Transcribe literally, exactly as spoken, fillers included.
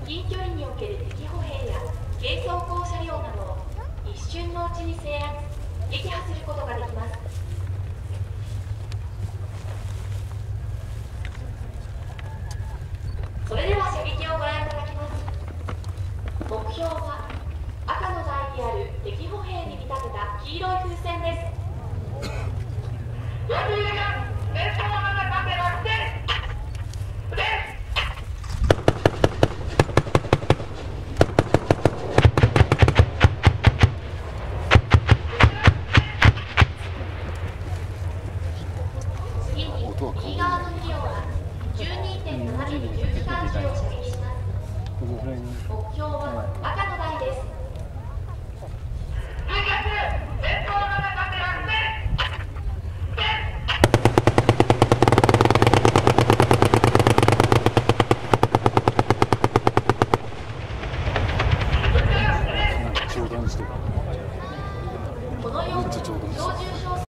近距離における敵歩兵や軽装甲車両などを一瞬のうちに制圧撃破することができます。それでは射撃をご覧いただきます。目標は赤の台にある敵歩兵に見立てた黄色い風船です。次に右側のに両は じゅうにてんななミリ 重機関銃を射撃します。目標は